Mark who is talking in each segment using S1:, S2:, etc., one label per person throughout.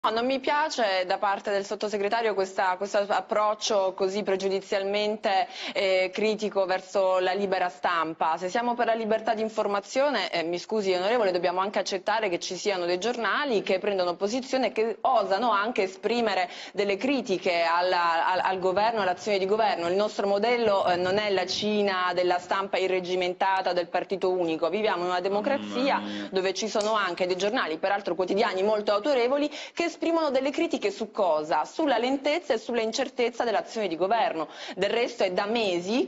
S1: No, non mi piace da parte del sottosegretario questo approccio così pregiudizialmente critico verso la libera stampa. Se siamo per la libertà di informazione, mi scusi onorevole, dobbiamo anche accettare che ci siano dei giornali che prendono posizione e che osano anche esprimere delle critiche al governo, all'azione di governo. Il nostro modello non è la Cina della stampa irreggimentata del partito unico, viviamo in una democrazia dove ci sono anche dei giornali, peraltro quotidiani molto autorevoli, che esprimono delle critiche su cosa? Sulla lentezza e sulla incertezza dell'azione di governo. Del resto è da mesi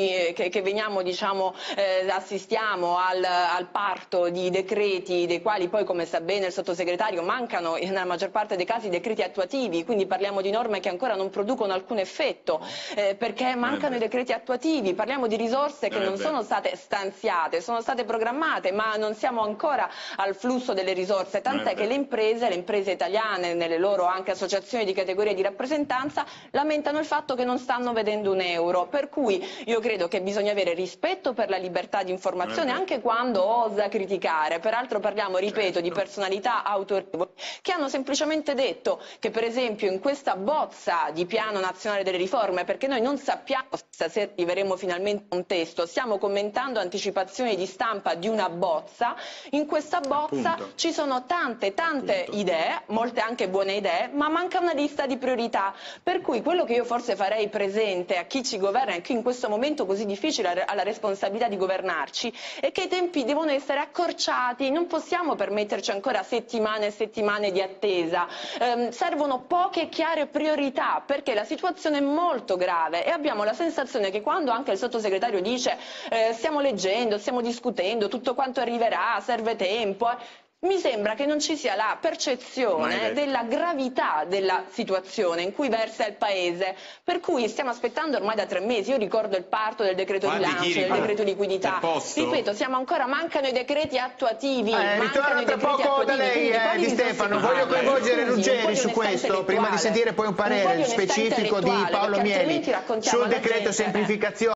S1: che veniamo, diciamo, assistiamo al parto di decreti, dei quali poi, come sa bene il sottosegretario, mancano nella maggior parte dei casi decreti attuativi, quindi parliamo di norme che ancora non producono alcun effetto, perché mancano i decreti attuativi, parliamo di risorse che non sono state stanziate, sono state programmate, ma non siamo ancora al flusso delle risorse, tant'è che le imprese italiane, nelle loro anche associazioni di categoria di rappresentanza, lamentano il fatto che non stanno vedendo un euro, per cui io credo che bisogna avere rispetto per la libertà di informazione anche quando osa criticare. Peraltro parliamo, ripeto, di personalità autorevoli che hanno semplicemente detto che per esempio in questa bozza di piano nazionale delle riforme, perché noi non sappiamo se stasera arriveremo finalmente a un testo, stiamo commentando anticipazioni di stampa di una bozza, in questa bozza ci sono tante idee, molte anche buone idee, ma manca una lista di priorità, per cui quello che io forse farei presente a chi ci governa e chi in questo momento così difficile ha la responsabilità di governarci è che i tempi devono essere accorciati, non possiamo permetterci ancora settimane e settimane di attesa, servono poche e chiare priorità perché la situazione è molto grave e abbiamo la sensazione che quando anche il sottosegretario dice stiamo leggendo, stiamo discutendo, tutto quanto arriverà, serve tempo, mi sembra che non ci sia la percezione della gravità della situazione in cui versa il Paese, per cui stiamo aspettando ormai da 3 mesi. Io ricordo il parto del decreto rilancio, del decreto liquidità, ripeto, mancano i decreti attuativi,
S2: ritorno tra poco da lei, Di Stefano. Voglio coinvolgere Ruggeri su questo, prima di sentire poi un parere specifico di Paolo Mieli sul decreto semplificazione.